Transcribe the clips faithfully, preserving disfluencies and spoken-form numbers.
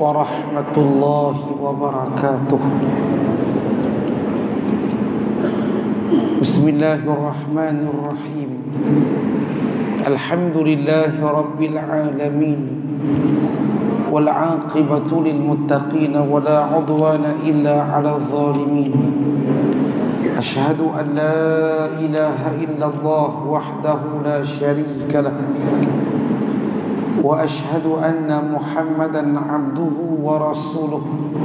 warahmatullahi wabarakatuh. Bismillahirrahmanirrahim. Alhamdulillahi rabbil alamin. Wal 'aqibatu lil muttaqin wa la 'udwana illa 'alal zalimin. Asyhadu an la ilaha illallah wahdahu la syarika lah. Wa asyhadu anna Muhammadan 'abduhu wa rasuluh.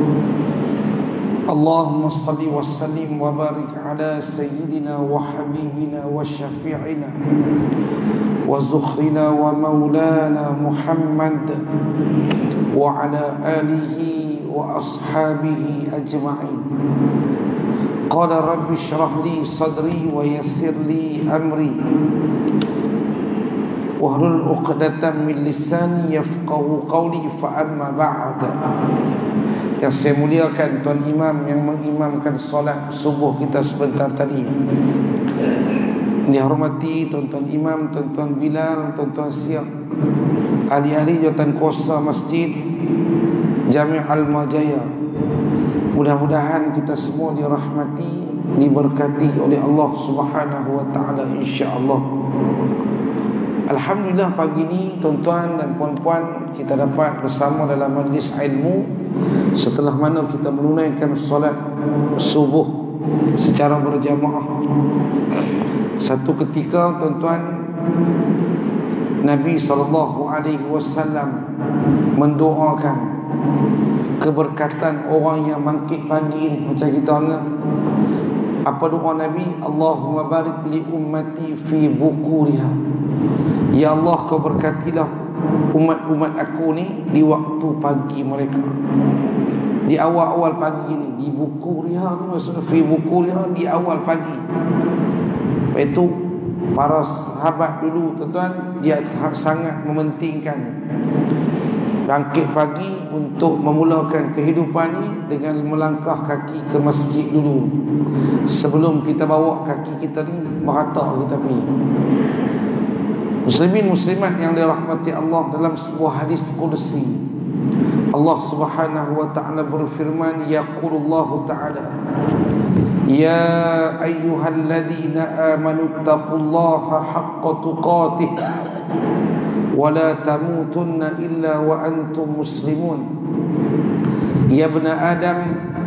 Allahumma salli wa sallim wa barik ala sayyidina wa habibina wa syafi'ina wa zukhrina wa maulana Muhammad wa ala alihi wa ashabihi ajma'in. Qala rabbi shrah li sadri wa yassir li amri wahlul 'uqdatam min lisani yafqahu qawli. Fa amma ba'd. Yang saya muliakan tuan imam yang mengimamkan solat subuh kita sebentar tadi, dihormati tuan-tuan imam, tuan-tuan Bilal, tuan-tuan Siap, ahli-ahli jawatan kuasa masjid Jami' Al-Majaya. Mudah-mudahan kita semua dirahmati, diberkati oleh Allah Subhanahu wa taala insya-Allah. Alhamdulillah, pagi ini tuan-tuan dan puan-puan kita dapat bersama dalam majlis ilmu setelah mana kita menunaikan solat subuh secara berjamaah. Satu ketika tuan-tuan, Nabi sallallahu alaihi wasallam mendoakan keberkatan orang yang bangkit pagi ini. Macam kita Allah, apa doa Nabi? Allahumma barik li ummati fi bukuriha. Ya Allah, kau berkatilah umat-umat aku ni di waktu pagi mereka, di awal-awal pagi ni. Di bukuriha ni maksudnya fi bukuriha, di awal pagi. Itu para sahabat dulu tuan-tuan, dia sangat mementingkan bangkit pagi untuk memulakan kehidupan ni dengan melangkah kaki ke masjid dulu, sebelum kita bawa kaki kita ni merata kita pergi. Muslimin muslimat yang dirahmati Allah, dalam sebuah hadis qudsi Allah Subhanahu wa taala berfirman, yaqulullahu taala, ya ayyuhalladzina amanu taqullaha haqqa tuqatih wa la tamutunna illa wa antum muslimun. Ya ibna adam,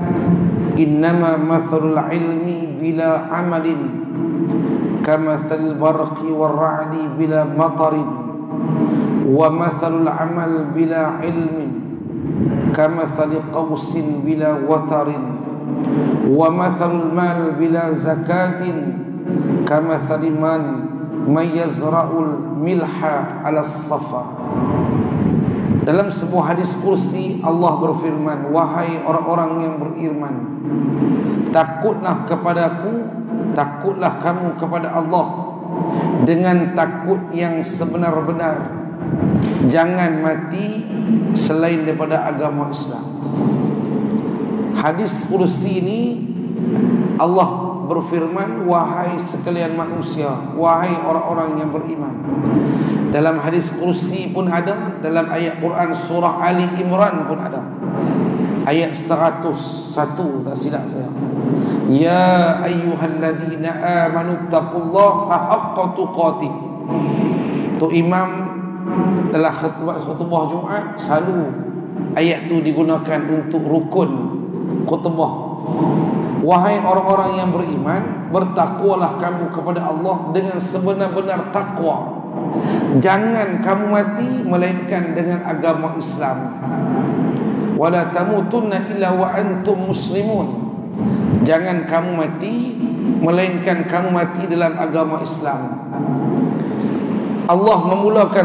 innama mathalul ilmi bila amalin kamathal barqi wal ra'di bila matarin, wa mathalul amal bila ilmin kamathali qawsin bila watarin, wa mathalul mal bila zakatin kamathali man man yazra'ul milha ala safa. Dalam sebuah hadis kursi Allah berfirman, wahai orang-orang yang beriman, takutlah kepadaku, takutlah kamu kepada Allah dengan takut yang sebenar-benar. Jangan mati selain daripada agama Islam. Hadis kursi ini Allah berfirman, wahai sekalian manusia, wahai orang-orang yang beriman. Dalam hadis kursi pun ada, dalam ayat Quran surah Ali Imran pun ada, ayat seratus satu tak silap saya. Ya ayyuhalladzina amanu taqullaha haqqa tuqatih. Tu imam dalam khutbah khutbah Jumaat selalu ayat tu digunakan untuk rukun khutbah. Wahai orang-orang yang beriman, bertakwalah kamu kepada Allah dengan sebenar-benar takwa. Jangan kamu mati melainkan dengan agama Islam. Wala tamutunna illa wa antum muslimun. Jangan kamu mati melainkan kamu mati dalam agama Islam. Allah memulakan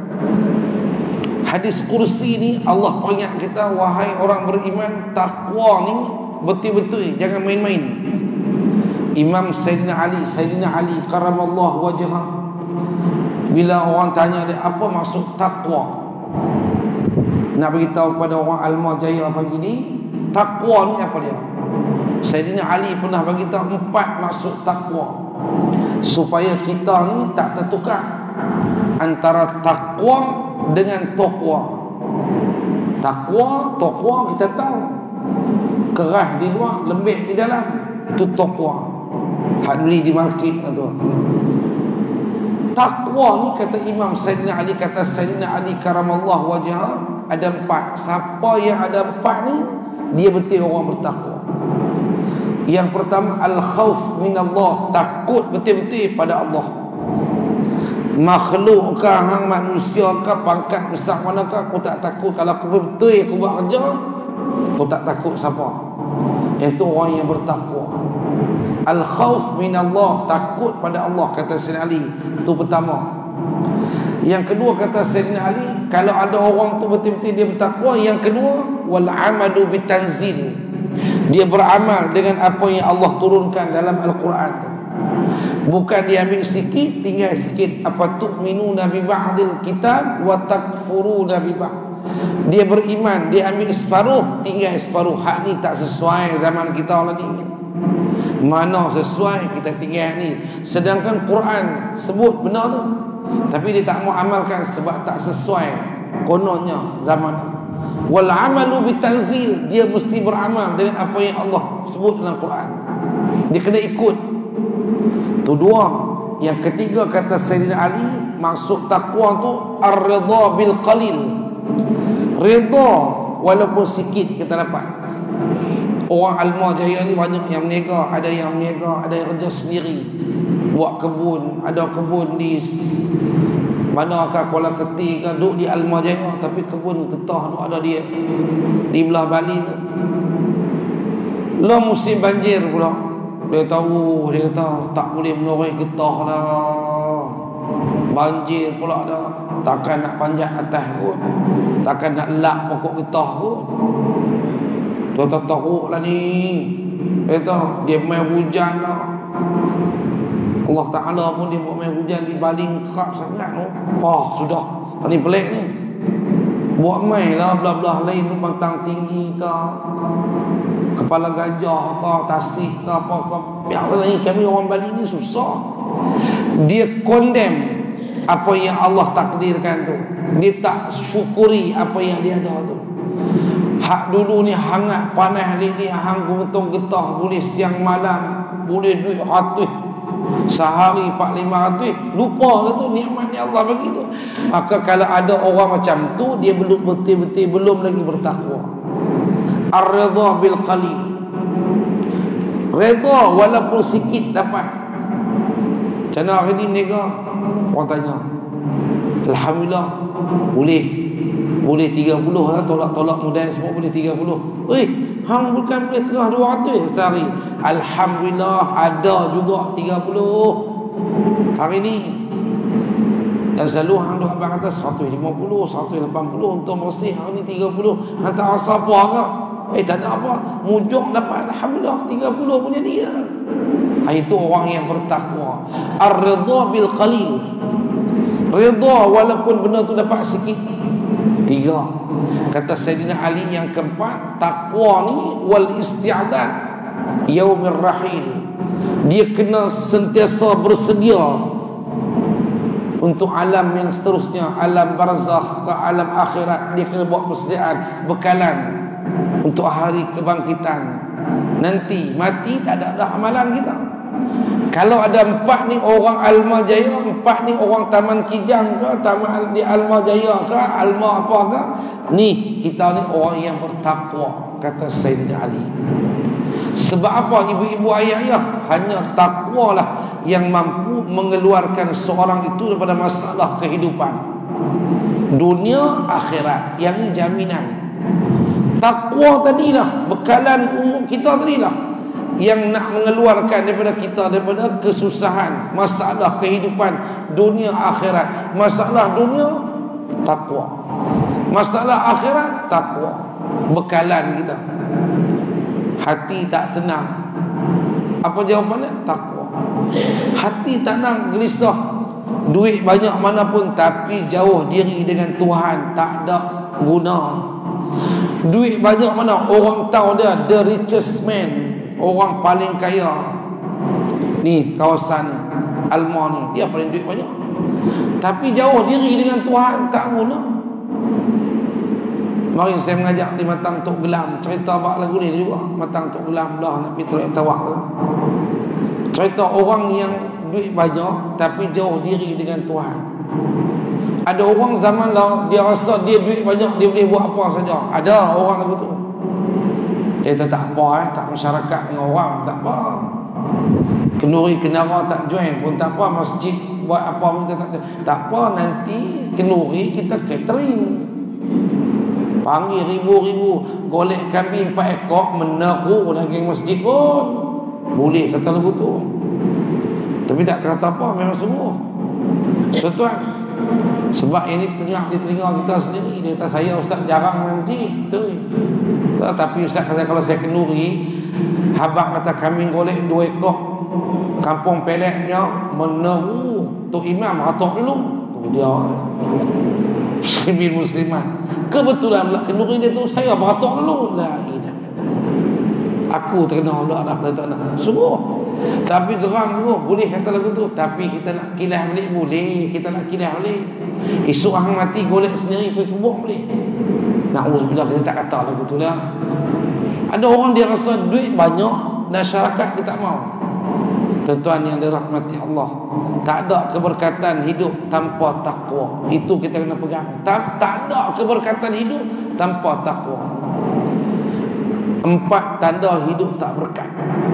hadis kursi ini, Allah peringat kita, wahai orang beriman, takwa ni betul-betul, jangan main-main. Imam Sayyidina Ali, Sayyidina Ali karamallahu wajhah, bila orang tanya dia apa maksud takwa, nak beritahu kepada orang Al-Majaya pagi ni, takwa ni apa dia? Sayyidina Ali pernah bagi tahu empat maksud takwa, supaya kita ni tak tertukar antara takwa dengan taqwa. Takwa, takwa kita tahu, keras di luar, lembek di dalam, itu takwa. Hak beli di market tu. Takwa ni kata Imam Sayyidina Ali, kata Sayyidina Ali karamallahu wajhah, ada empat. Siapa yang ada empat ni, dia betul orang bertakwa. Yang pertama, al-khauf minallah, takut betul-betul pada Allah. Makhluk kah, hang manusia kah, pangkat besar manakah, aku tak takut. Kalau aku betul aku buat kerja, aku tak takut siapa. Itu orang yang bertakwa. Al-khauf minallah, takut pada Allah, kata Sayyidina Ali. Itu pertama. Yang kedua, kata Sayyidina Ali, kalau ada orang tu betul-betul dia bertakwa. Yang kedua, wal amalu bitanzil, dia beramal dengan apa yang Allah turunkan dalam Al-Quran. Bukan dia ambil sikit, tinggal sikit. Apa tu'minuna bi ba'dil kitab wa takfuruna bi ba'd. Dia beriman, dia ambil separuh, tinggal separuh. Hak ni tak sesuai zaman kita orang ni. Mana sesuai kita tinggal ni. Sedangkan Quran sebut benar tu, tapi dia tak mau amalkan sebab tak sesuai kononnya zaman. Wal amalu bitanzil, dia mesti beramal dengan apa yang Allah sebut dalam Quran. Dia kena ikut. Tu dua. Yang ketiga, kata Sayyidina Ali, maksud takwa tu ar-ridha bil qalil. Ridha walaupun sikit kita dapat. Orang Alma Jaya ni banyak yang meniaga, ada yang meniaga, ada yang kerja sendiri, buat kebun, ada kebun di manakah Kuala Keti ke, duduk di Alma Jaya, tapi kebun getah tu ada dia di belah Bali tu. Lah musim banjir pula, dia tahu, dia kata tak boleh menoreh getah dah, banjir pula dah. Takkan nak panjat atas pun, takkan nak lap pokok getah pun. Dia tak teruk lah ni. Dia tahu, dia main hujan lah. Allah Ta'ala pun dia buat main hujan di baling kerak sangat tu. Oh sudah, ni pelik ni. Buat main lah belah-belah lain tu, bantang tinggi ke, kepala gajah ke, tasik ke, apa ke. Biarlah lain, kami orang Bali ni susah. Dia condemn apa yang Allah takdirkan tu. Dia tak syukuri apa yang dia ada tu. Hak dulu ni hangat panas ni, ni hang guntung getah, boleh siang malam, boleh duit ratus, sehari empat lima ratus, lupa ke tu nikmat yang Allah bagi tu. Maka kalau ada orang macam tu, dia belum betul-betul belum lagi bertakwa. Ar-ridha bil qalil, redha walaupun sikit dapat. Macam mana hari ni nega, orang tanya, alhamdulillah boleh boleh tiga puluh lah, tolak-tolak modal semua boleh tiga puluh. Eh, hang bukan boleh terah dua ratus sehari. Alhamdulillah ada juga tiga puluh hari ni. Dan selalu hang duk abang kata seratus lima puluh, seratus lapan puluh untuk bersih, hari ni tiga puluh. Hang tak rasa apa ke? Eh tak ada apa, mujur dapat alhamdulillah tiga puluh punya dia. Itu orang yang bertakwa. Ar-ridha bil qalil, ridha walaupun benda tu dapat sikit. Tiga. Kata Sayyidina Ali yang keempat, takwa ni wal isti'dad yaumir rahil. Dia kena sentiasa bersedia untuk alam yang seterusnya, alam barzakh ke alam akhirat. Dia kena buat persediaan, bekalan untuk hari kebangkitan. Nanti mati tak ada dah amalan kita. Kalau ada empat ni orang Alma Jaya, empat ni orang Taman Kijang ke, taman di Alma Jaya ke, Alma apa ke, ni kita ni orang yang bertakwa, kata Sayyidina Ali. Sebab apa ibu-ibu ayah-ayah? Hanya takwa lah yang mampu mengeluarkan seorang itu daripada masalah kehidupan dunia akhirat. Yang ni jaminan. Takwa tadilah bekalan umum kita tadilah yang nak mengeluarkan daripada kita daripada kesusahan, masalah kehidupan dunia akhirat. Masalah dunia takwa, masalah akhirat takwa, bekalan kita. Hati tak tenang, apa jawapannya? Takwa. Hati tak tenang, gelisah, duit banyak manapun tapi jauh diri dengan Tuhan, tak ada guna. Duit banyak mana, orang tahu dia the richest man, orang paling kaya ni kawasan Alma ni, dia paling duit banyak, tapi jauh diri dengan Tuhan, tak guna. Mari saya mengajak di Matang Tok Gelam, cerita bak lagu ni juga. Matang Tok Gelam dah nak pergi Teluk Tawak tu. Cerita orang yang duit banyak tapi jauh diri dengan Tuhan. Ada orang zaman lah dia rasa dia duit banyak, dia boleh buat apa saja. Ada orang lagu tu. Dia kata tak apa eh, tak masyarakat dengan orang, tak apa. Kenduri kenara tak join pun tak apa, masjid buat apa pun kita tak tak apa, nanti kenduri kita catering. Panggil ribu-ribu, golek kambing empat ekor, menaruh daging masjid pun boleh, kata lagu tu. Tapi tak kata apa, memang sungguh. Tuan, sebab ini tengah di telinga kita sendiri. Dia kata saya ustaz jarang masjid tu. Tapi ustaz kata kalau saya kenduri, habang kata kambing golek dua ekor, kampung peletnya menaruh tu imam ratok dulu. Tu dia muslimin muslimat. Kebetulan pula kenduri dia tu saya beratok dulu. La ilaha. Aku terkenal pula dah kata nak. Sungguh. Tapi geram sungguh. Boleh kata lagu tu. Tapi kita nak kilah balik boleh. Kita nak kilah balik. Esok hang mati golek sendiri pergi kubur boleh. Na'udzubillah, kita tak kata lagu tu lah. Ada orang dia rasa duit banyak, masyarakat dia tak mau. Tuan-tuan yang dirahmati Allah, tak ada keberkatan hidup tanpa takwa. Itu kita kena pegang. Tak, tak ada keberkatan hidup tanpa takwa. Empat tanda hidup tak berkat.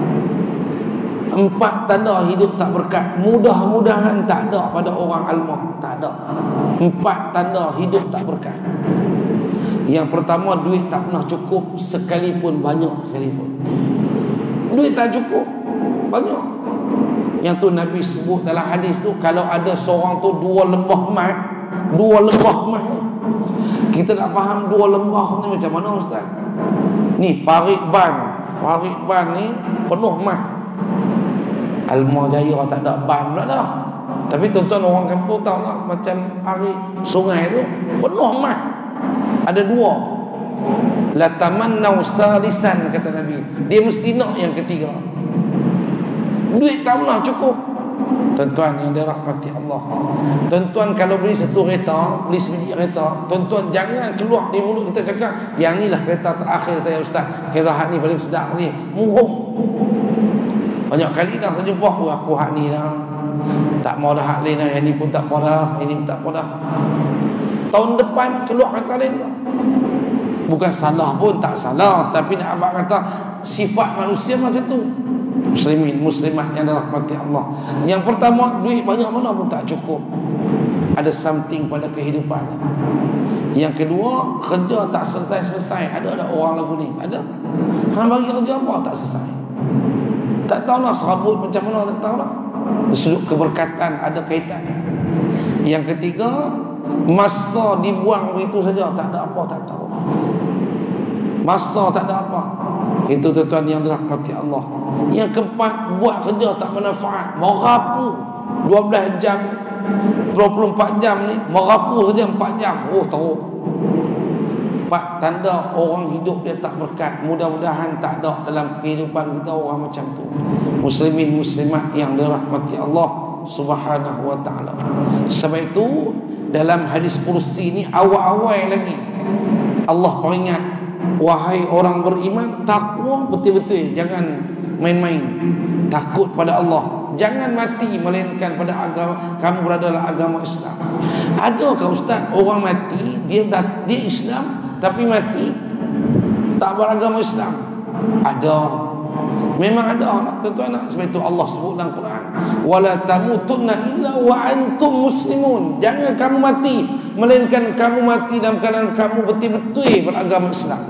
Empat tanda hidup tak berkat. Mudah-mudahan tak ada pada orang almah. Tak ada. Empat tanda hidup tak berkat. Yang pertama, duit tak pernah cukup sekalipun banyak sekalipun. Duit tak cukup banyak. Yang tu Nabi sebut dalam hadis tu, kalau ada seorang tu dua lembah emas, dua lembah emas ni. Kita nak faham dua lembah ni macam mana ustaz? Ni Parit Ban. Parit Ban ni penuh emas. Almah Jaya tak ada ban pula dah. Tapi tuan-tuan orang kampung tahu lah, macam Parit sungai tu penuh emas. Ada dua. La tamannau salisan, kata Nabi. Dia mesti nak yang ketiga. Duit tak pernah cukup. Tuan-tuan yang dirahmati Allah, tuan-tuan kalau beli satu kereta, beli sebiji kereta, tuan-tuan jangan keluar di mulut kita cakap yang ni lah kereta terakhir saya ustaz, kereta hak ni paling sedap ni. Murung. Banyak kali dah saya jumpa, oh, aku hak ni dah tak mau dah, hak lain dah, yang ni pun tak mau dah, ini pun tak mau dah. Tahun depan keluar kata lain lah. Bukan salah pun, tak salah, tapi nak abang kata sifat manusia macam tu. Muslimin muslimat yang dirahmati Allah. Yang pertama, duit banyak mana pun tak cukup. Ada something pada kehidupan. Yang kedua, kerja tak selesai-selesai. Ada ada orang lagu ni, ada. Hang bagi kerja apa tak selesai. Tak tahulah serabut macam mana, tak tahulah. Sudut keberkatan ada kaitan. Yang ketiga, masa dibuang begitu saja, tak ada apa, tak tahu. Masa tak ada apa. Itu tuan-tuan yang dirahmati Allah. Yang keempat, buat kerja tak bermanfaat, merapu dua belas jam, dua puluh empat jam ni, merapu saja empat jam. Oh tahu. Empat tanda orang hidup dia tak berkat. Mudah-mudahan tak ada dalam kehidupan kita orang macam tu. Muslimin muslimat yang dirahmati Allah Subhanahu wa taala. Sebab itu dalam hadis kursi ni awal-awal lagi Allah peringat, wahai orang beriman, takwa betul-betul, jangan main-main. Takut pada Allah, jangan mati melainkan pada agama kamu berada dalam agama Islam. Adakah ustaz orang mati dia dia Islam tapi mati tak beragama Islam? Ada. Memang ada, tuan-tuan. Sebab itu Allah sebut dalam Quran, wala tamutunna illa wa antum muslimun. Jangan kamu mati melainkan kamu mati dalam keadaan kamu betul-betul beragama Islam.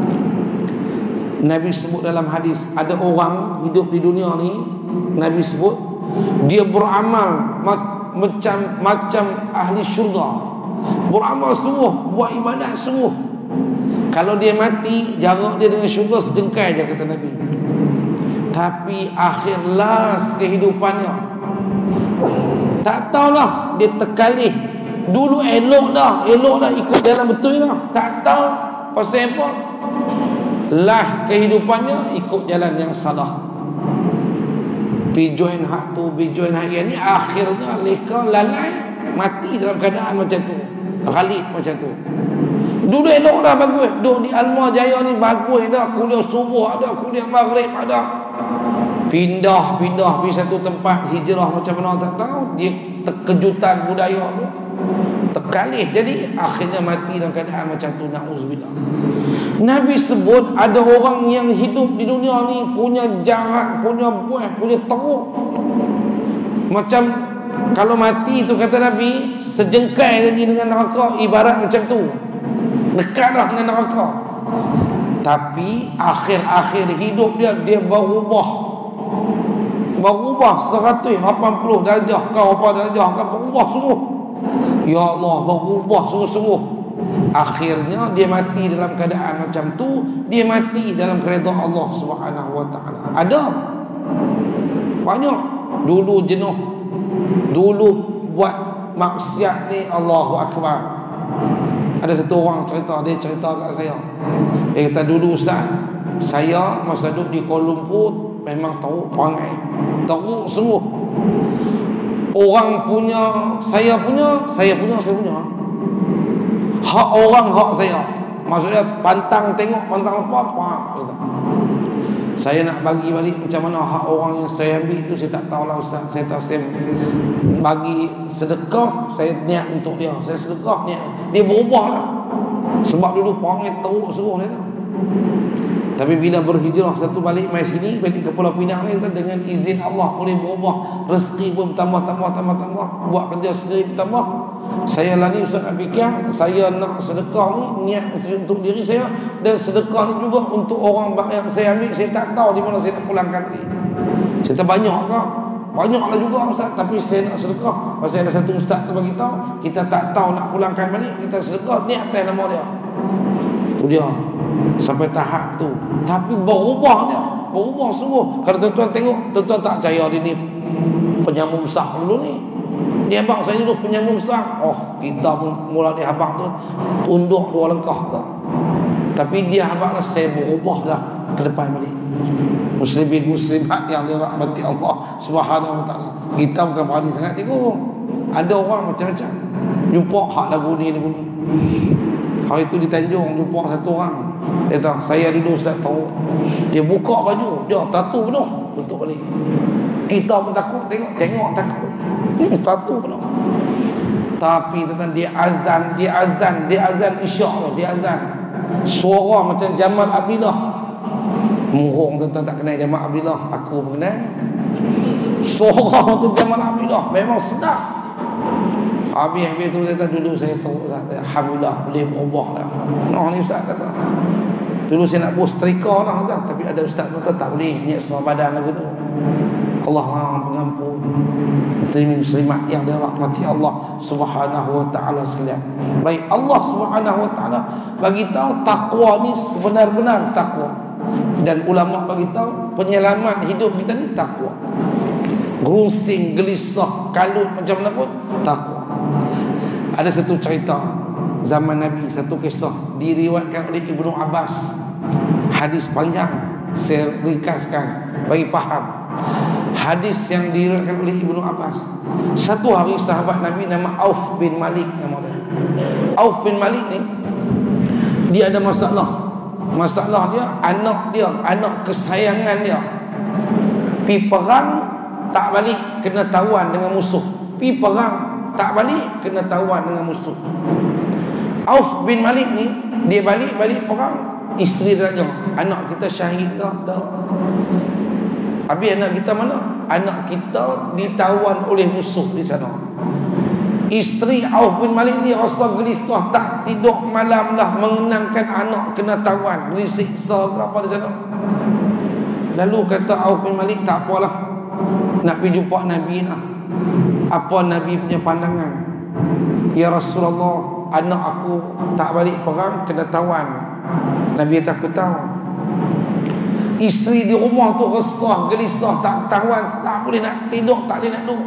Nabi sebut dalam hadis, ada orang hidup di dunia ni, Nabi sebut dia beramal macam macam ahli syurga, beramal sungguh, buat ibadat sungguh. Kalau dia mati, jarak dia dengan syurga sejengkai je, kata Nabi. Tapi akhir last kehidupannya, tak tahulah, dia terkalih. Dulu elok dah, elok dah, ikut jalan betul dah, tak tahu pasal apa, lah kehidupannya ikut jalan yang salah. Pi join hak tu, pi join hak yang ni, akhirnya leka lalai, mati dalam keadaan macam tu, ghalib macam tu. Dulu elok dah bagus. Duduk di Alma Jaya ni bagus dah. Kuliah subuh ada, kuliah maghrib ada. Pindah-pindah pergi satu tempat hijrah macam mana tak tahu. Dia terkejutan budaya tu, terkalih, jadi akhirnya mati dalam keadaan macam tu. Na'udzubillah. Nabi sebut ada orang yang hidup di dunia ni punya jarak, punya buah, punya teruk. Macam kalau mati tu kata Nabi, sejengkai lagi dengan neraka, ibarat macam tu, dekat dah dengan neraka. Tapi akhir-akhir hidup dia, dia berubah, berubah seratus lapan puluh darjah kau apa darjah kau, berubah sungguh. Ya Allah, berubah sungguh-sungguh. Akhirnya dia mati dalam keadaan macam tu. Dia mati dalam keredaan Allah Subhanahu wa taala. Ada banyak dulu jenuh, dulu buat maksiat ni, Allahu akbar. Ada satu orang cerita, dia cerita kat saya. Dia kata, dulu Ustaz, saya masa duduk di Kuala Lumpur memang teruk perangai, teruk sungguh. Orang punya, saya punya, saya punya, saya punya. Hak orang, hak saya. Maksudnya pantang tengok, pantang apa-apa. Saya nak bagi balik macam mana hak orang yang saya ambil itu, saya tak tahulah Ustaz. Saya tak, saya bagi sedekah, saya niat untuk dia. Saya sedekah, niat. Dia berubah lah. Sebab dulu perangai teruk suruh dia. Tapi bila berhijrah satu balik mai sini, balik ke Pulau Pinang ni, dengan izin Allah boleh berubah, rezeki pun tambah tambah tambah tambah, buat kerja sendiri tambah. Saya lani Ustaz nak fikir, saya nak sedekah ni niat untuk diri saya, dan sedekah ni juga untuk orang yang saya ambil, saya tak tahu di mana saya nak pulangkan ni. Saya tak banyak ke? Banyaklah juga Ustaz, tapi saya nak sedekah. Pasal ada satu Ustaz tu bagi tahu, kita tak tahu nak pulangkan balik, kita sedekah niat atas nama dia. Tu dia. Sampai tahap tu. Tapi berubah dia, berubah sungguh. Kalau tuan-tuan tengok, tuan-tuan tak percaya dia ni penyambung besar dulu ni. Dia abang saya dulu penyambung besar. Oh, kita pun mula dia abang tu tunduk dua langkah tak. Tapi dia abang lah, saya berubah dah ke depan balik. Muslimin muslimat yang dirahmati Allah Subhanahu wa taala. Kita bukan berani sangat tengok. Ada orang macam-macam. Jumpa hak lagu ni lagu ni. Hari tu di Tanjung jumpa satu orang. Dia kata, saya dulu Ustaz tahu. Dia buka baju, dia tatu penuh, tutup balik. Kita pun takut tengok, tengok takut. Hmm, tatu penuh. Tapi tentang dia azan, dia azan, dia azan isyak tu, dia azan. Suara macam Jamal Abdillah. Murung tuan-tuan tak kenal Jamal Abdillah, aku pun kenal. Suara macam Jamal Abdillah, memang sedap. Habis-habis tu kata, dulu saya tahu Ustaz, alhamdulillah boleh berubah lah. Noh ni Ustaz kata, dulu saya nak buat setrika lah Ustaz, tapi ada Ustaz tu tak boleh niat semua badan lagu tu. Allah Maha Pengampun. Muslimin muslimat yang dirahmati Allah Subhanahu wa taala sekalian. Baik, Allah Subhanahu wa taala bagi tahu takwa ni sebenar-benar takwa. Dan ulama bagi tahu penyelamat hidup kita ni takwa. Gerungsing, gelisah, kalut macam mana pun takwa. Ada satu cerita zaman Nabi, satu kisah diriwayatkan oleh Ibnu Abbas. Hadis panjang, saya ringkaskan bagi faham. Hadis yang diriwayatkan oleh Ibnu Abbas. Satu hari sahabat Nabi nama Auf bin Malik nama dia. Auf bin Malik ni dia ada masalah. Masalah dia anak dia, anak kesayangan dia pi perang tak balik, kena tawan dengan musuh. Pi perang tak balik, kena tawan dengan musuh. Auf bin Malik ni dia balik-balik perang, isteri dia tanya, anak kita syahid ke? Tak. Habis anak kita mana? Anak kita ditawan oleh musuh di sana. Isteri Auf bin Malik ni rasa gelisah, tak tidur malam dah mengenangkan anak kena tawan, disiksa ke apa di sana. Lalu kata Auf bin Malik, tak apalah, nak pergi jumpa Nabi lah. Apa Nabi punya pandangan? Ya Rasulullah, anak aku tak balik perang, kena tawan. Nabi kata, aku tahu. Isteri di rumah tu resah, gelisah, tak tawan, tak boleh nak tidur, tak boleh nak duduk,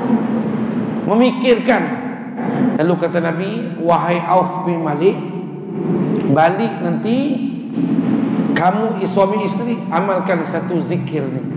memikirkan. Lalu kata Nabi, wahai Auf bin Malik, balik nanti kamu suami isteri amalkan satu zikir ni.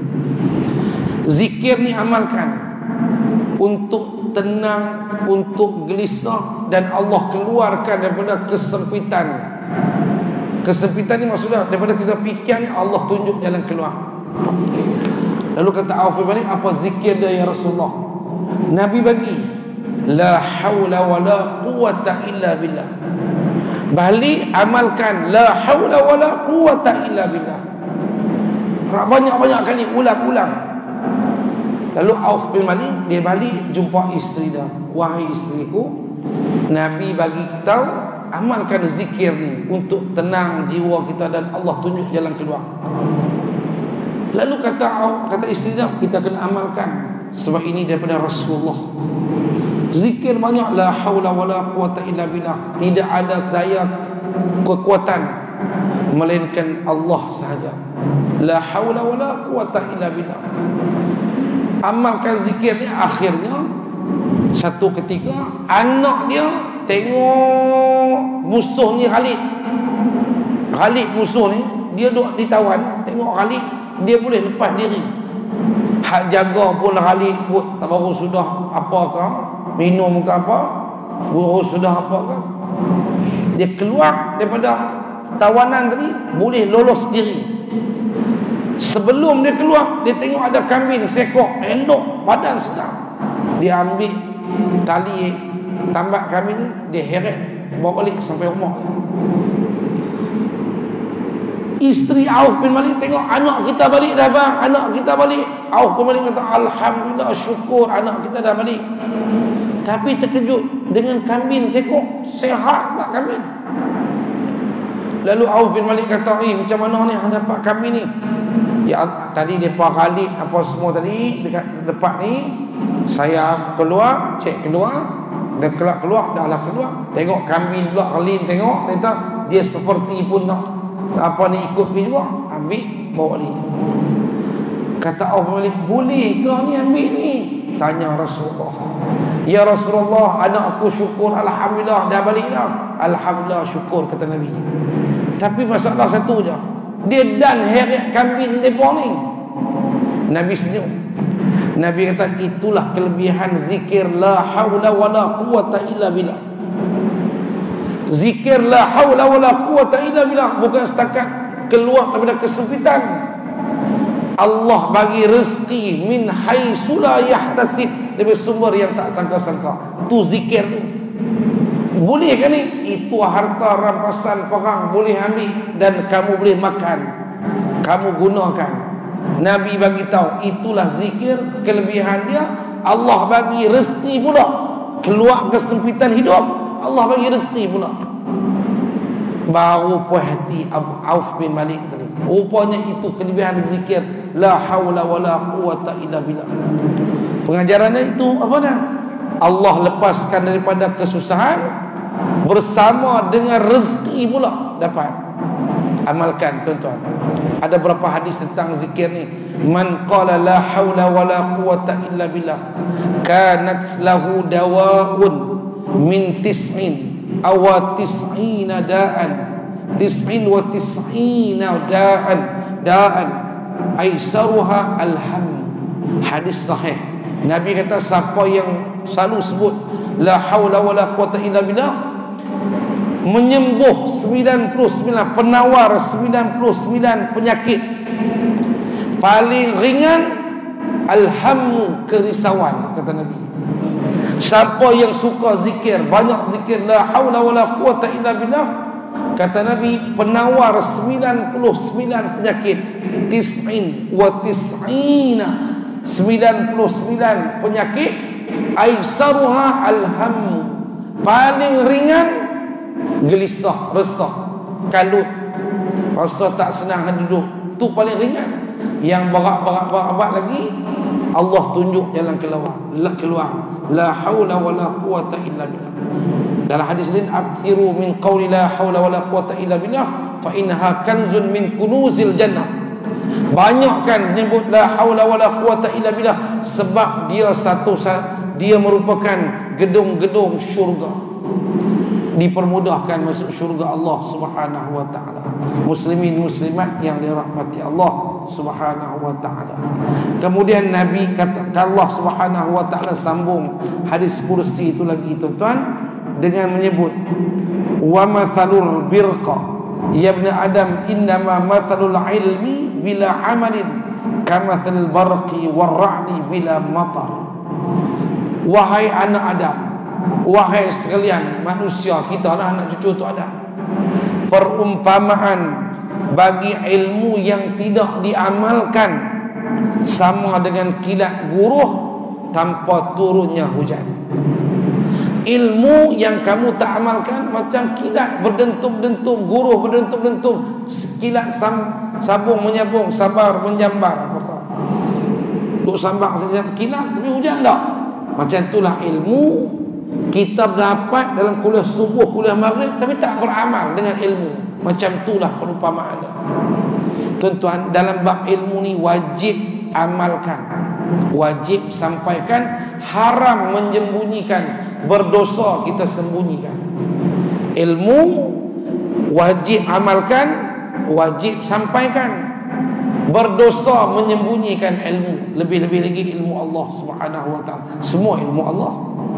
Zikir ni amalkan untuk tenang, untuk gelisah, dan Allah keluarkan daripada kesempitan. Kesempitan ni maksudnya daripada kita fikir ni Allah tunjuk jalan keluar. Lalu kata Auf bin Malik, apa zikir dia ya Rasulullah? Nabi bagi la haula wala quwata illa billah. Balik amalkan la haula wala quwata illa billah. Banyak-banyak kali ulang-ulang. Lalu Auf bin Malik dia balik jumpa isteri dia. Wahai isteriku, Nabi bagi tahu amalkan zikir ni untuk tenang jiwa kita dan Allah tunjuk jalan keluar. Lalu kata kata isteri dia, kita kena amalkan sebab ini daripada Rasulullah. Zikir banyak, la haula wala quwata illa billah. Tidak ada daya kekuatan melainkan Allah sahaja. La haula wala quwata illa billah. Amalkan zikir ni, akhirnya satu ketika anak dia tengok musuh ni Khalid. Khalid musuh ni, dia duduk ditawan, tengok Khalid, dia boleh lepas diri. Hak jaga pun Khalid pun tak baru sudah apa ke, minum ke apa, baru sudah apa ke, dia keluar daripada tawanan tadi, boleh lolos diri. Sebelum dia keluar, dia tengok ada kambing sekok, elok, badan sedap. Dia ambil tali tambat kambing tu, dia heret bawa balik sampai rumah. Isteri Auf bin Malik tengok anak kita balik dah bang, anak kita balik. Auf bin Malik kata alhamdulillah, syukur anak kita dah balik. Tapi terkejut dengan kambing sekok, sehat tak kambing. Lalu Auf bin Malik kata, "Eh, macam mana ni hang dapat kambing ni?" Ya, tadi depa Khalid apa semua tadi dekat tempat ni, saya keluar, cek keluar, dan keluar keluar dah lah keluar. Tengok kambing pula Khalid tengok, kata dia seperti pun nak apa ni ikut pergi juga, ambil bawa balik. Kata Auf bin Malik, boleh ke ni ambil ni? Tanya Rasulullah. Ya Rasulullah, anak aku syukur alhamdulillah dah balik dah. Alhamdulillah, syukur kata Nabi. Tapi masalah satu je, dia dan heret kambing depa ni. Nabi senyum. Nabi kata itulah kelebihan zikir la haula wala quwata illa billah. Zikir la haula wala quwata illa billah bukan setakat keluar daripada kesempitan. Allah bagi rezeki min haitsu la yahtasib, dari sumber yang tak sangka-sangka. Tu zikir tu. Boleh kan ni? Itu harta rampasan perang, boleh ambil dan kamu boleh makan, kamu gunakan. Nabi bagi tahu itulah zikir, kelebihan dia. Allah bagi rezeki pula, keluar kesempitan hidup, Allah bagi rezeki pula. Baru puas hati Auf bin Malik tadi. Rupanya itu kelebihan zikir la haula wala quwata illa billah. Pengajarannya itu apa dah? Allah lepaskan daripada kesusahan bersama dengan rezeki pula dapat. Amalkan tuan-tuan. Ada berapa hadis tentang zikir ni. Man qala la haula wala quwata illa billah kanat lahu dawaun min tis'in aw tis'ina da'an tis'in wa tis'ina da'an da'an aisaruha alham. Hadis sahih. Nabi kata siapa yang selalu sebut la haula wala quwata illa billah, menyembuh sembilan puluh sembilan, penawar sembilan puluh sembilan penyakit. Paling ringan alhamu, kerisauan, kata Nabi. Siapa yang suka zikir, banyak zikir la haula wala quwata illa billah, kata Nabi, penawar sembilan puluh sembilan penyakit. Tis'in wa tis'ina, sembilan puluh sembilan penyakit. Aisaruha alham, paling ringan gelisah, resah, kalut, rasa tak senang hidup, tu paling ringan. Yang berat-berat-berat lagi, Allah tunjuk jalan keluar. La keluar. La haula wala quwata illa billah. Dalam hadis lain, akthiru min qawli la haula wala quwata illa billah fa innaha kanzun min kunuzil jannah. Banyakkan menyebut la haula wala quwata illa billah sebab dia satu dia merupakan gedung-gedung syurga. Dipermudahkan masuk syurga Allah Subhanahu wa taala. Muslimin muslimat yang dirahmati Allah Subhanahu wa taala. Kemudian Nabi kata, Allah Subhanahu wa taala sambung hadis kursi itu lagi tuan-tuan, dengan menyebut wa mathalul birqa ya ibn adam innama mathalul ilmi bila amalin kamathalil barqi warra'li bila matar. Wahai anak Adam, wahai sekalian manusia, kita lah anak cucu tu Adam, perumpamaan bagi ilmu yang tidak diamalkan sama dengan kilat guruh tanpa turunnya hujan. Ilmu yang kamu tak amalkan macam kilat berdentum-dentum, guruh berdentum-dentum, kilat sam, sabung menyambung, sabar menjambar. Apakah duk sambang saja kilat tapi hujan tak? Macam itulah ilmu kita dapat dalam kuliah subuh, kuliah maghrib, tapi tak beramal dengan ilmu. Macam itulah perumpamaan. Tuan-tuan, dalam bab ilmu ni wajib amalkan, wajib sampaikan, haram menyembunyikan, berdosa kita sembunyikan. Ilmu wajib amalkan, wajib sampaikan, berdosa menyembunyikan ilmu. Lebih-lebih lagi ilmu Allah Subhanahu wa taala. Semua ilmu Allah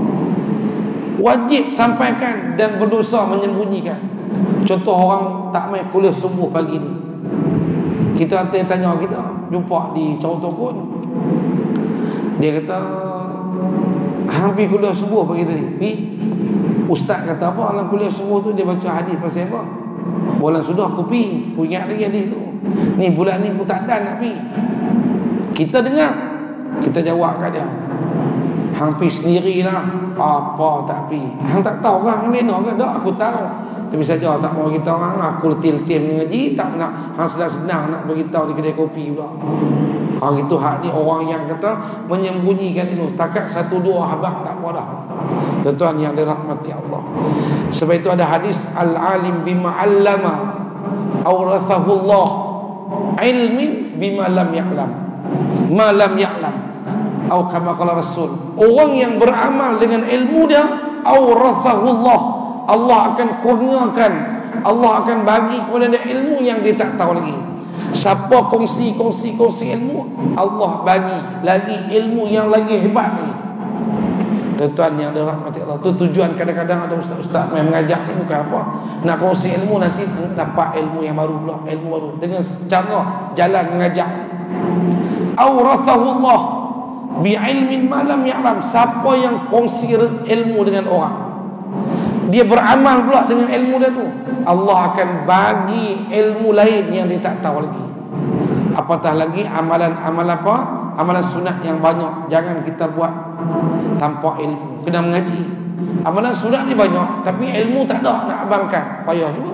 wajib sampaikan dan berdosa menyembunyikan. Contoh orang tak main kuliah subuh pagi ni, kita ada yang tanya kita, jumpa di Cawang Tokun, dia kata hampir kuliah subuh pagi tadi. Pi, ustaz kata apa dalam kuliah subuh tu? Dia baca hadis pasal apa? Bulan sudah aku pi, aku ingat lagi hadis tu. Ni bulan ni aku tak ada nak pi. Kita dengar, kita jawab kat dia, hang pi sendirilah. Apa tak pi? Hang tak tahu kan hang lena ke? Tak, aku tahu. Tapi saja tak mau kita orang, aku letil-letil mengaji, tak nak hang senang-senang nak beritahu di kedai kopi pula. Hang itu hak ni orang yang kata menyembunyikan itu. Takat satu dua habaq tak apa dah. Tuan-tuan yang dirahmati Allah. Sebab itu ada hadis al-alim bima 'allama awrathahu Allah ilmin bima lam ya'lam. Ma lam ya'lam. Atau kama qala Rasul, orang yang beramal dengan ilmu dia, awrathahu Allah, Allah akan kurniakan, Allah akan bagi kepada dia ilmu yang dia tak tahu lagi. Siapa kongsi kongsi kongsi ilmu, Allah bagi lagi ilmu yang lagi hebat lagi. Tuan-tuan yang dirahmati Allah, tu tujuan kadang-kadang ada ustaz-ustaz yang mengajak ni bukan apa, nak kongsi ilmu nanti dapat ilmu yang baru pula, ilmu baru dengan cara jalan mengajak. Awrathahu Allah bi ilmin ma lam ya'lam. Siapa yang kongsi ilmu dengan orang, dia beramal pula dengan ilmu dia tu, Allah akan bagi ilmu lain yang dia tak tahu lagi. Apatah lagi amalan-amalan apa? Amalan sunat yang banyak jangan kita buat tanpa ilmu. Kena mengaji. Amalan sunat ni banyak tapi ilmu tak ada nak abangkan, payah juga.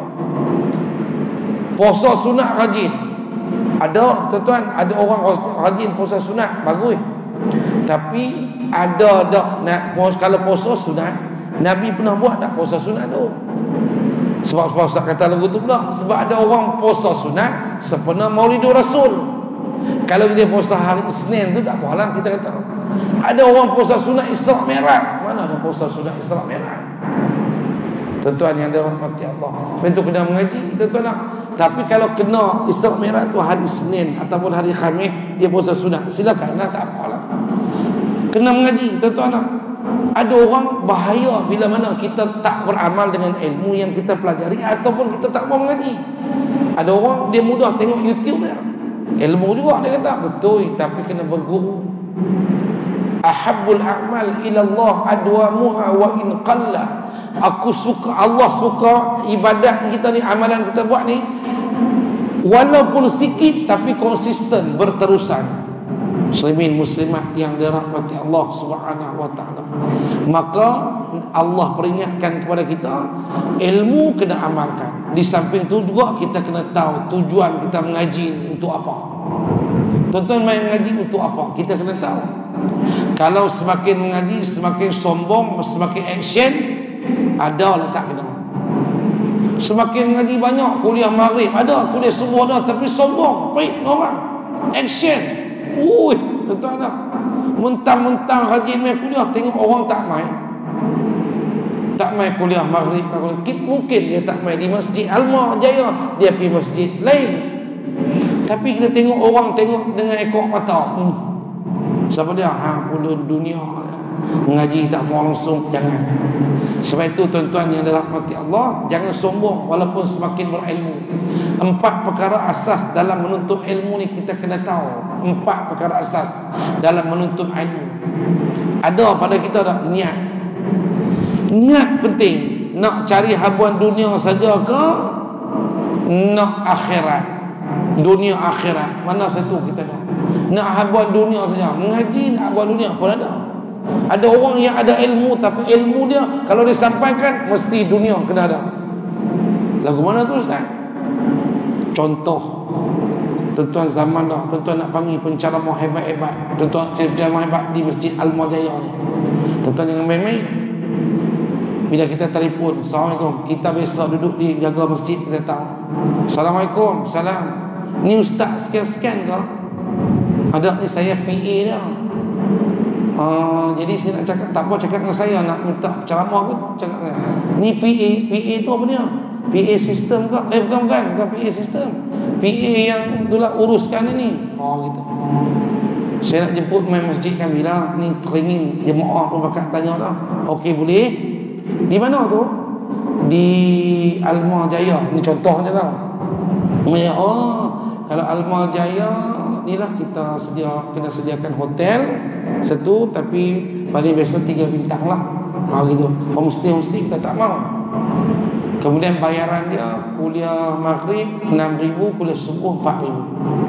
Puasa sunat rajin ada, tuan-tuan, ada orang rajin puasa sunat bagus. Tapi ada dak nak kalau puasa sunat, Nabi pernah buat tak puasa sunat tu? Sebab sebab Ustaz kata lagu tu pula, sebab ada orang puasa sunat sempena Maulidur Rasul. Kalau dia puasa hari Isnin tu tak apalah, kita kata. Ada orang puasa sunat Isra Mi'raj. Mana ada puasa sunat Isra Mi'raj? Tuan-tuan yang dirahmati Allah, itu kena mengaji, tuan-tuan. Tapi kalau kena Isra Mi'raj tu hari Isnin ataupun hari Khamis, dia puasa sunat, silakanlah, tak apalah. Kena mengaji, tuan-tuan. Ada orang bahaya bila mana kita tak beramal dengan ilmu yang kita pelajari ataupun kita tak mau mengaji. Ada orang dia mudah tengok YouTube dia, ilmu juga dia kata betul, tapi kena berguru. Ahabbul a'mal ila Allah adwamuha wa in qalla. Aku suka, Allah suka ibadat kita ni, amalan kita buat ni, walaupun sikit tapi konsisten, berterusan. Muslimin muslimat yang dirahmati Allah Subhanahu wa taala, maka Allah peringatkan kepada kita, ilmu kena amalkan. Di samping itu juga kita kena tahu tujuan kita mengaji untuk apa. Tuan-tuan main mengaji untuk apa? Kita kena tahu. Kalau semakin mengaji semakin sombong, semakin action, ada letak kena. Semakin mengaji banyak, kuliah maghrib ada, kuliah subuh ada, tapi sombong, baik orang, action. Ui, tuan-tuan tak? Mentang-mentang rajin main kuliah, tengok orang tak main. Tak main kuliah maghrib, mungkin dia tak main di Masjid Alma Jaya, dia pergi masjid lain. Tapi kita tengok orang tengok dengan ekor mata. Hmm. Siapa dia? Ha, ulun dunia. Mengaji tak mau langsung, jangan. Sebab itu tuan-tuan yang dirahmati Allah, jangan sombong walaupun semakin berilmu. Empat perkara asas dalam menuntut ilmu ni kita kena tahu. Empat perkara asas dalam menuntut ilmu. Ada pada kita dah niat. Niat penting. Nak cari habuan dunia saja ke nak akhirat? Dunia akhirat, mana satu kita nak? Nak habuan dunia saja, mengaji nak habuan dunia pun ada. Ada orang yang ada ilmu, tapi ilmu dia kalau disampaikan mesti dunia kena ada. Lagu mana tu Ustaz? Contoh, tuan-tuan zaman dah, tuan-tuan nak panggil penceramah hebat-hebat, tuan-tuan penceramah hebat di Masjid Al-Madayah ni, tuan-tuan jangan main-main. Bila kita telefon, Assalamualaikum, kita biasa duduk di jaga masjid, kita tahu Assalamualaikum, salam, ni ustaz sekian-sekian ke? Ada ni saya P A dia. Uh, jadi saya nak cakap, tak apa cakap dengan saya, nak minta ceramah pun cakap saya. Ni P A, P A tu apa dia? P A system ke? Eh bukan bukan, bukan P A system. P A yang itulah uruskan ini. Oh gitu. Saya nak jemput main masjid kami lah. Ni teringin jemaah pun bakal tanya lah. Okey boleh. Di mana tu? Di Alma Jaya. Ni contohnya tau. Oh, kalau Alma Jaya inilah kita sedia, kena sediakan hotel satu, tapi paling biasa tiga bintang lah. Ha gitu. Homestay-homestay kita tak mau. Kemudian bayaran dia kuliah maghrib enam ribu, kuliah subuh empat ribu.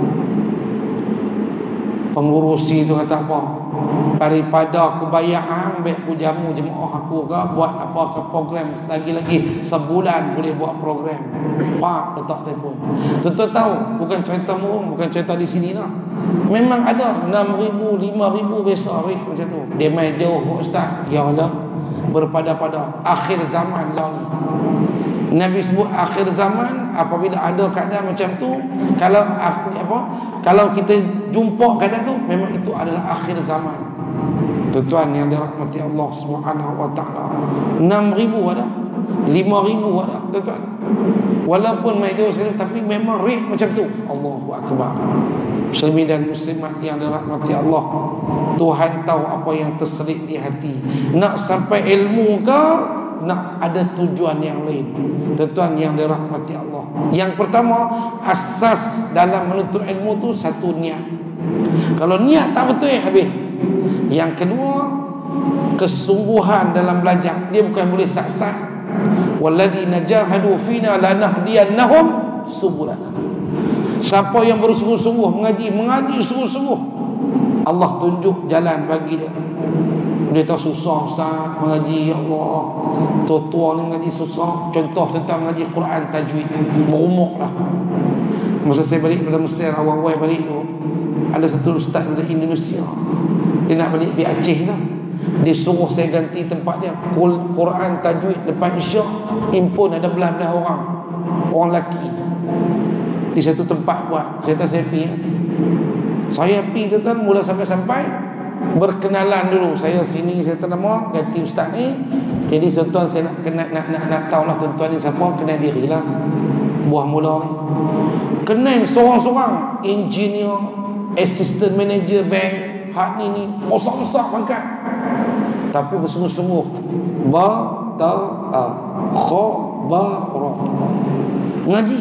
Pengurusi tu kata apa? Daripada aku bayar ambil aku jamu jemaah aku ke buat apa ke program lagi-lagi sebulan boleh buat program. Pak letak telefon. Tuan-tuan tahu bukan cerita murung, bukan cerita di sini lah. Memang ada enam ribu, lima ribu biasa rate macam tu. Dia main jauh ustaz. Ya Allah, berpada-pada akhir zaman lah ni. Nabi sebut akhir zaman apabila ada keadaan macam tu, kalau apa? Kalau kita jumpa keadaan tu, memang itu adalah akhir zaman. Tuan-tuan yang dirahmati Allah Subhanahu wa taala. enam ribu ada, lima ribu ada, tuan-tuan. Walaupun mai jauh sekali tapi memang rate macam tu. Allahu akbar. Muslimin dan muslimat yang dirahmati Allah, Tuhan tahu apa yang terselit di hati. Nak sampai ilmu ke nak ada tujuan yang lain. Tuan-tuan yang dirahmati Allah, yang pertama asas dalam menuntut ilmu tu satu niat. Kalau niat tak betul ya habis. Yang kedua kesungguhan dalam belajar. Dia bukan boleh sat-sat. Walladzina jahadu fina lanahdiyannahum subulana. Siapa yang bersungguh-sungguh mengaji, mengaji sungguh-sungguh, Allah tunjuk jalan bagi dia. Dia tahu susah Ustaz mengaji, ya Allah, tua-tua ni mengaji susah. Contoh tentang mengaji Quran tajwid, berumur lah. Masa saya balik pada Mesir, awal-awal balik tu, ada satu ustaz dari Indonesia, dia nak balik di Aceh lah. Dia suruh saya ganti tempat dia. Quran tajwid lepas isyak impun ada belah-belah orang, orang lelaki di satu tempat buat. Saya tak saya pergi. Saya pergi tu kan, mula sampai-sampai berkenalan dulu. Saya sini, saya tak nama ganti ustaz ni. Jadi tuan-tuan saya nak kenal, nak nak nak tahulah tuan-tuan ni siapa, kenal dirilah. Buah mula ni kenal seorang-seorang engineer, assistant manager bank, hak ni ni besar-besar pangkat, tapi bersungguh-sungguh ba ta a kha ba ra ngaji.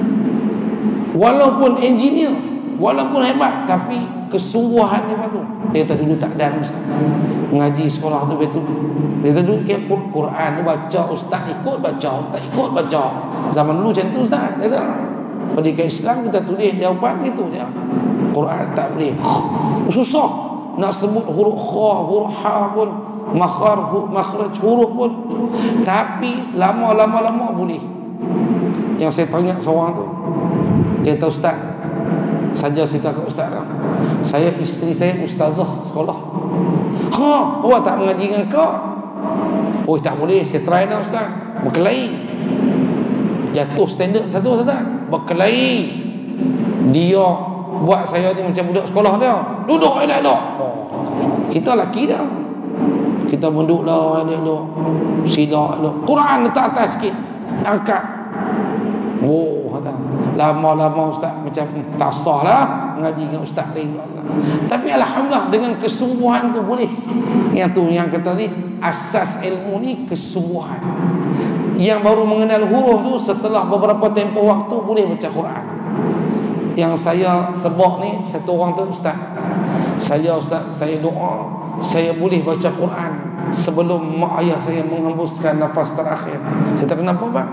Walaupun engineer, walaupun hebat, tapi kesungguhan dia tu. Dia tak dulu tak dan ustaz. Ngaji sekolah tu betul. Dia tak dulu ke Quran tu baca, ustaz ikut baca, tak ikut baca. Zaman dulu macam tu ustaz. Dia tak. Pendidikan Islam kita tulis jawapan itu je. Quran tak boleh. Susah nak sebut huruf kha, huruf ha pun, makhraj, makhraj huruf pun. Tapi lama-lama-lama boleh. Yang saya tanya seorang tu, dia kata ustaz, saja cerita ke ustaz lah, saya isteri saya ustazah sekolah. Ha, awak tak mengaji dengan kau? Oh tak boleh, saya try dah ustaz. Berkelahi. Jatuh standard satu ustaz. Berkelahi. Dia buat saya ni macam budak sekolah dia. Duduk elok-elok. Kita lelaki dah. Kita menduk lah elok-elok. Sila elok. Quran letak atas sikit. Angkat. Oh, lama-lama ustaz macam tak sah lah mengaji dengan ustaz lain. Tapi alhamdulillah dengan kesungguhan tu boleh. Yang tu yang kata ni asas ilmu ni kesungguhan. Yang baru mengenal huruf tu setelah beberapa tempoh waktu boleh baca Quran. Yang saya sebut ni satu orang tu ustaz. Saya ustaz, saya doa, saya boleh baca Quran sebelum mak ayah saya menghembuskan nafas terakhir. Saya tak kenapa bang.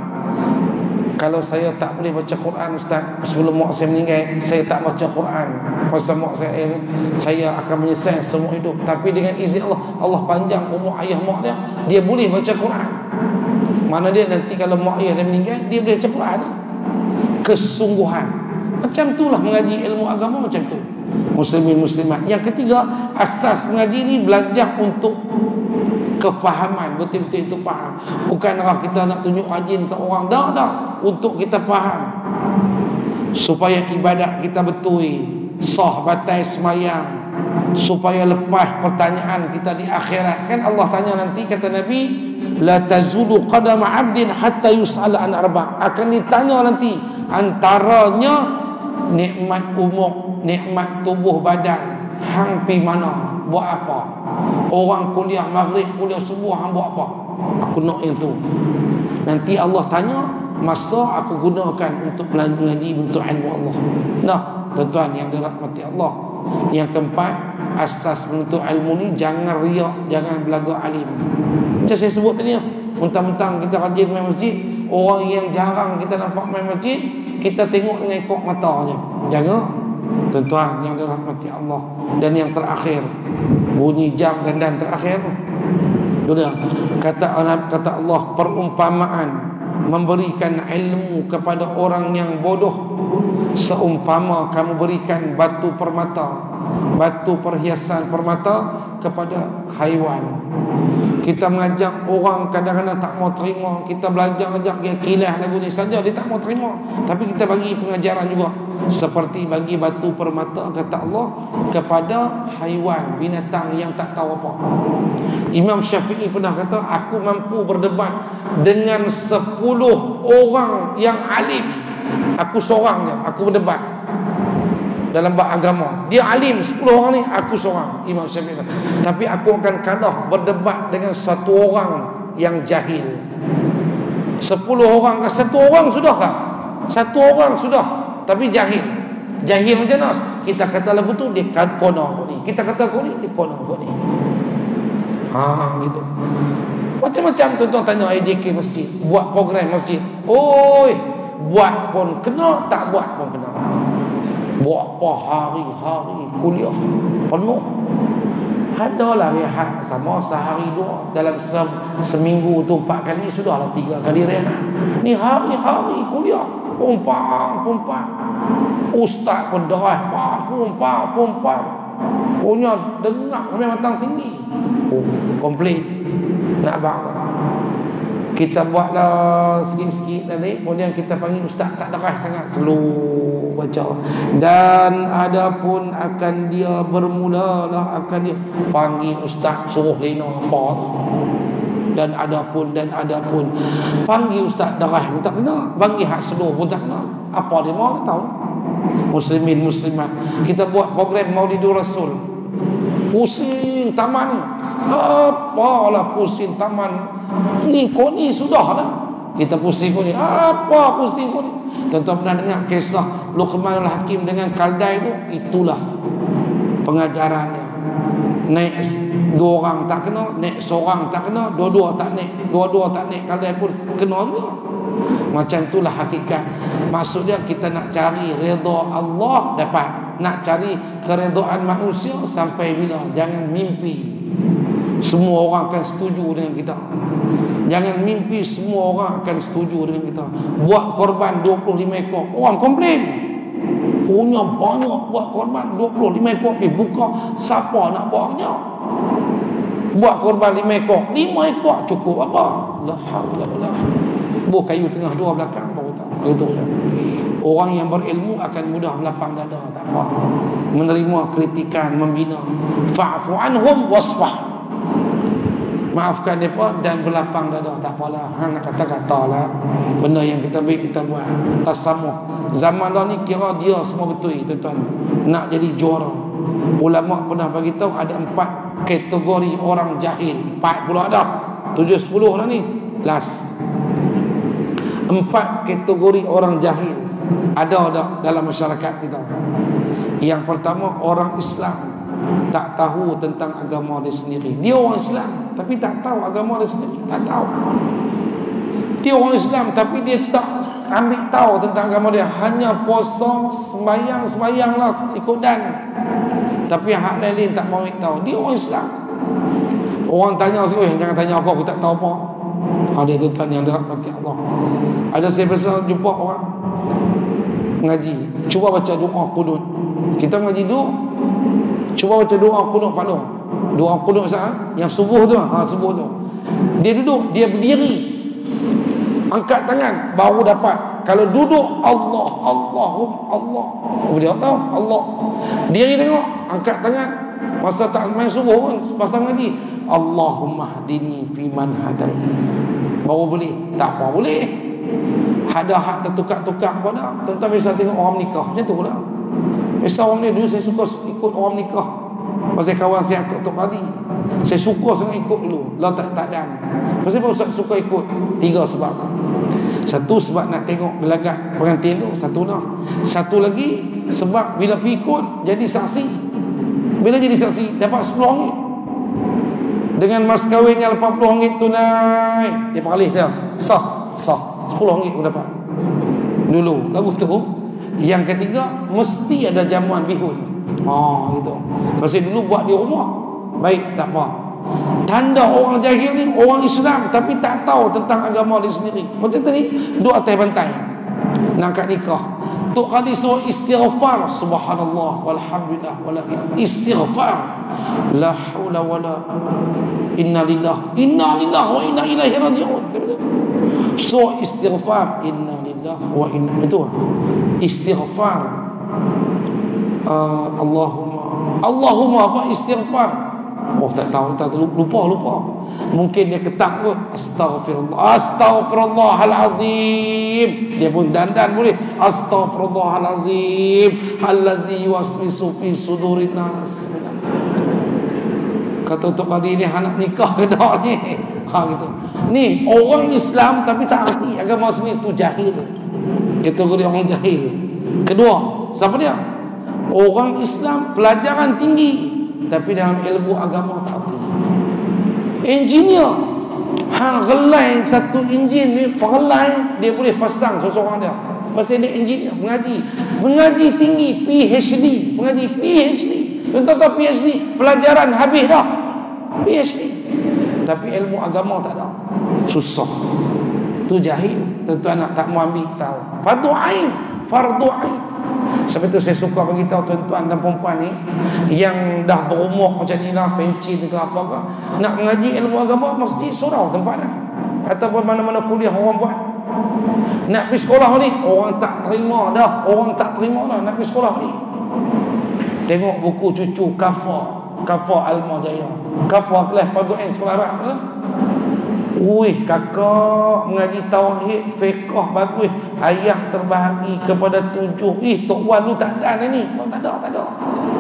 Kalau saya tak boleh baca Quran ustaz sebelum mak saya meninggal, saya tak baca Quran. Pasal mak saya saya akan menyesal semua hidup. Tapi dengan izin Allah, Allah panjang umur ayah mak dia, dia boleh baca Quran. Mana dia nanti kalau mak ayah dia meninggal, dia boleh baca Quran. Kesungguhan. Macam itulah mengaji ilmu agama macam tu. Muslimin muslimat. Yang ketiga, asas mengaji ni belajar untuk kefahaman, betul-betul itu faham. Bukan orang kita nak tunjuk rajin ke orang, dah dah untuk kita faham supaya ibadat kita betul, sah batal semayang, supaya lepas pertanyaan kita di akhirat. Kan Allah tanya nanti, kata Nabi, la tazulu qadama 'abdin hatta yus'ala an arba'. Akan ditanya nanti, antaranya nikmat umur, nikmat tubuh badan, hang pi mana, buat apa? Orang kuliah maghrib, kuliah subuh, hang buat apa? Aku nak yang tu. Nanti Allah tanya, masa aku gunakan untuk mengaji untuk ilmu Allah. Nah, tuan-tuan yang dirahmati Allah. Yang keempat, asas menuntut ilmu ni jangan riak, jangan belaga alim. Macam saya sebut tadi, mentang-mentang kita rajin main masjid, orang yang jarang kita nampak main masjid, kita tengok dengan ikut matanya. Jaga, tuan-tuan yang dirahmati Allah. Dan yang terakhir, bunyi jam gandan terakhir. Sudah kata Allah, kata Allah, perumpamaan memberikan ilmu kepada orang yang bodoh seumpama kamu berikan batu permata, batu perhiasan permata kepada haiwan. Kita mengajak orang kadang-kadang tak mau terima. Kita belajar ajak dia kilah lagu ni saja, dia tak mau terima. Tapi kita bagi pengajaran juga, seperti bagi batu permata, kata Allah, kepada haiwan, binatang yang tak tahu apa. Imam Syafi'i pernah kata, aku mampu berdebat dengan sepuluh orang yang alim. Aku seorang je, aku berdebat dalam bab agama. Dia alim sepuluh orang ni, aku seorang, Imam Syafi'i. Tapi aku akan kalah berdebat dengan satu orang yang jahil. Sepuluh orang ke satu orang sudah tak? Satu orang sudah, tapi jahil. Jahil macam mana? Kita kata lagu tu, dia kona kau ni. Kita kata kau ni, dia kona kau ni. Ha, gitu. Macam-macam tuan-tuan tanya I J K masjid, buat program masjid. Oi, buat pun kena, tak buat pun kena. Buat apa hari-hari kuliah penuh. Adalah rehat sama sehari dua. Dalam se seminggu tu empat kali, sudahlah tiga kali rehat. Ni hari-hari kuliah, pumpang-pumpang. Ustaz pun derah, pumpang-pumpang. Punya dengar sampai matang tinggi. Oh, komplain. Nak bang. Kita buatlah sikit-sikit tadi, kemudian kita panggil ustaz tak derah sangat, slow baca. Dan adapun akan dia bermulalah, akan dia panggil ustaz suruh lena apa. Dan adapun dan adapun panggil ustaz derah pun tak kena, panggil hak slow pun tak kena. Apa dia mau tahu? Muslimin muslimat, kita buat program Maulidur Rasul, pusing taman. Apalah pusing taman ni, kau ni sudah dah. Kita pusing kau ni, apa pusing kau ni? Tuan-tuan pernah dengar kisah Luqmanul Hakim dengan Kaldai tu? Itulah pengajarannya. Naik dua orang tak kena, naik seorang tak kena, dua-dua tak naik, dua-dua tak naik, Kaldai pun kena juga. Macam itulah hakikat. Maksud dia kita nak cari redha Allah dapat, nak cari keredaan manusia sampai bila? Jangan mimpi semua orang akan setuju dengan kita. Jangan mimpi semua orang akan setuju dengan kita. Buat korban dua puluh lima ekor, orang komplain. Punya banyak buat korban dua puluh lima ekor, eh buka, siapa nak buatnya? Buat korban lima ekor, lima ekor cukup apa? La haula wala quwwata. Buah kayu tengah dua belakang baru tahu. Itu je. Orang yang berilmu akan mudah melapang dada, tak apa. Menerima kritikan, membina. Fa'fu anhum wasfah. maafkan mereka dan berlapang dada. Tak apalah, hang nak kata-kata lah benda yang kita baik kita buat. Tasamuh. Zaman dah ni kira dia semua betul tuan-tuan. Nak jadi juara. Ulama pernah bagi tahu ada empat kategori orang jahil. Empat puluh ada. Tujuh sepuluh dah ni. Last. Empat kategori orang jahil ada ada dalam masyarakat kita. Yang pertama, orang Islam tak tahu tentang agama dia sendiri. Dia orang Islam tapi tak tahu agama dia sendiri. Tak tahu. Dia orang Islam tapi dia tak ambil tahu tentang agama dia. Hanya puasa, sembahyang-sembahyang lah, ikut dan. Tapi hak lain tak mau tahu. Dia orang Islam. Orang tanya, "Eh, jangan tanya apa, aku tak tahu apa." Ha, dia tuan yang dirahmati Allah. Ada saya biasa jumpa orang mengaji, cuba baca doa qunut. Kita mengaji dulu, cuba baca doa qunut palung. Doa qunut sah yang subuh tu, ha subuh tu. Dia duduk, dia berdiri. Angkat tangan baru dapat. Kalau duduk Allah, Allahum Allah. Oh, dia tahu Allah. Diri tengok, angkat tangan. Masa tak main subuh pun pasal ngaji, Allahumma hdini fi man hadai. Baru boleh. Tak apa boleh. Ada hak tertukar-tukar pada. Tentang biasa tengok orang nikah macam tu lah. Biasa orang ni dulu saya suka ikut orang nikah. Pasal kawan saya akut Tok Padi, saya suka sangat ikut dulu. Lah tak tak dan. Pasal apa Ustaz suka ikut? Tiga sebab. Satu sebab nak tengok gelagat pengantin tu, satu lah. Satu lagi sebab bila pergi ikut jadi saksi. Bila jadi saksi dapat sepuluh ringgit. Dengan mas kahwinnya lapan puluh ringgit tunai. Dia peralih saya. Sah, sah. sepuluh ringgit pun dapat. Dulu lagu tu. Yang ketiga, mesti ada jamuan bihun. Ha, gitu. Pasal dulu buat di rumah. Baik, tak apa. Tanda orang jahil ni orang Islam tapi tak tahu tentang agama dia sendiri. Macam tadi duduk atas bantai nak kat nikah. Tok Kadi suruh istighfar, subhanallah walhamdulillah wala istighfar, la haula wala inna lillahi inna lillahi wa inna ilaihi raji'un. So istighfar, inna lillahi wa inna, itu istighfar. uh, Allahumma Allahumma apa istighfar. Oh tak tahu, tak tahu, lupa lupa. Mungkin dia ketak pun astaghfirullah, astaghfirullahalazim. Dia pun dandan boleh astaghfirullahalazim allazi yuwaswisu fi sudurin nas. Kata Tok Kadi ni anak nikah ke tak ni? Ha gitu. Ni orang Islam tapi tak erti agama sendiri, tu jahil. Kategori orang jahil. Kedua, siapa dia? Orang Islam pelajaran tinggi tapi dalam ilmu agama tak erti. Engineer hang gelai satu enjin ni, pengelai dia boleh pasang seseorang dia. Pasal dia engineer, mengaji. Mengaji tinggi, P H D, mengaji P H D. Contoh-contoh P H D, pelajaran habis dah. P H D. Tapi ilmu agama tak ada. Susah. Tu jahil. Tentu anak tak mau ambil tahu. Fardu ain, fardu ain. Sebab itu saya suka bagi tahu tuan-tuan dan perempuan ni yang dah berumur macam ni lah, pencin ke apa ke, nak mengaji ilmu agama mesti surau tempat dah. Ataupun mana-mana kuliah orang buat. Nak pergi sekolah ni orang tak terima dah, orang tak terima dah nak pergi sekolah ni. Tengok buku cucu Kafa, Kafa Alma Jaya, Kafa kelas Padu'in sekolah Arab kan? Wih, kakak mengaji tauhid, fiqh bagus, ayat terbahagi kepada tujuh. Ih, Tok Wan lu tak ada ni. Oh, tak ada, tak ada.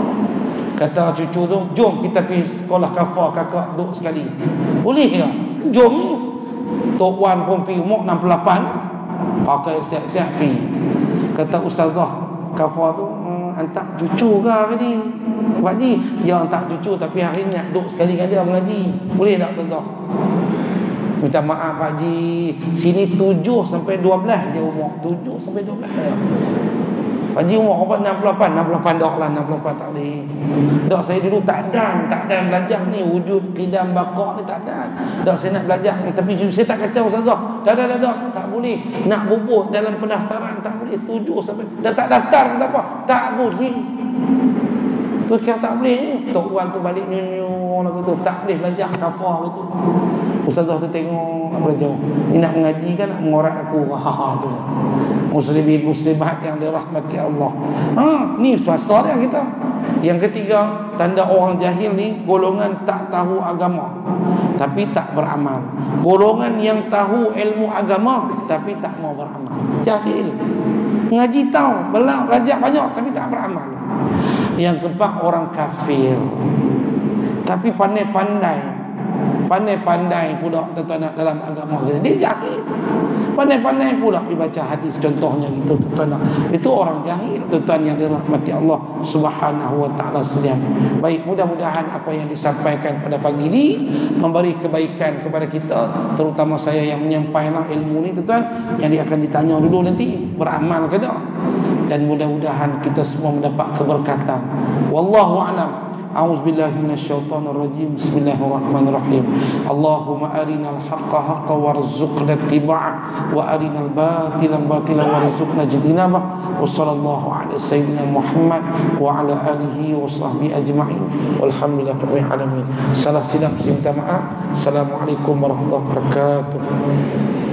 Kata cucu tu, jom kita pergi sekolah Kafa, kakak duduk sekali. Boleh ke? Jom. Tok Wan pun pergi umur enam puluh lapan. Pakai siap-siap pergi. Kata Ustazah Kafa tu, hmm, hantar cucu ke apa ni? Pak Haji, ya hantar cucu tapi hari ni nak duduk sekali dengan dia mengaji. Boleh tak Ustazah? Minta maaf Pak Haji, sini tujuh sampai dua belas dia umur. tujuh sampai dua belas. Pak Haji umur apa? enam puluh lapan. enam puluh lapan dak lah, enam puluh lapan tak boleh. Dak saya dulu tak dan, tak dan belajar ni wujud qidam baqa ni tak dan. Dak saya nak belajar ni tapi saya tak kacau Ustazah. Dak dak dak, dak tak boleh. Nak bubur dalam pendaftaran tak boleh. tujuh sampai dah tak daftar tak apa. Tak boleh. Tu kan tak boleh. Tok Wan tu balik nyu tengok lagu tu, tak boleh belajar kafar gitu. Ustazah tu tengok apa jauh. Ni nak mengaji kan nak mengorat aku. Ha ha tu. Muslimin muslimat yang dirahmati Allah. Ha, ni pasal dia kita. Yang ketiga, tanda orang jahil ni golongan tak tahu agama tapi tak beramal. Golongan yang tahu ilmu agama tapi tak mau beramal. Jahil. Ngaji tahu, belajar banyak tapi tak beramal. Yang keempat, orang kafir tapi pandai-pandai pandai-pandai pula tuan-tuan dalam agama kita. Dia jahil, pandai-pandai pula dibaca hadis contohnya gitu tuan-tuan. Itu orang jahil tuan-tuan yang dirahmati Allah Subhanahu wa taala sekalian. Baik, mudah-mudahan apa yang disampaikan pada pagi ini memberi kebaikan kepada kita, terutama saya yang menyampaikan ilmu ni tuan-tuan, yang dia akan ditanya dulu nanti beramal ke tak. Dan mudah-mudahan kita semua mendapat keberkatan. Wallahu a'lam. أعوذ بالله من الشيطان الرجيم بسم الله الرحمن الرحيم اللهم أرنا الحق حقا وارزقنا اتباعه وأرنا الباطل باطلا وارزقنا اجتنابه وصلى الله على سيدنا محمد وعلى آله وصحبه أجمعين والحمد لله رب العالمين. Salah silap saya minta maaf. Assalamualaikum warahmatullahi wabarakatuh.